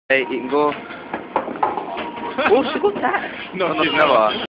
Hey, you can go. Oh, she got that. No, Never.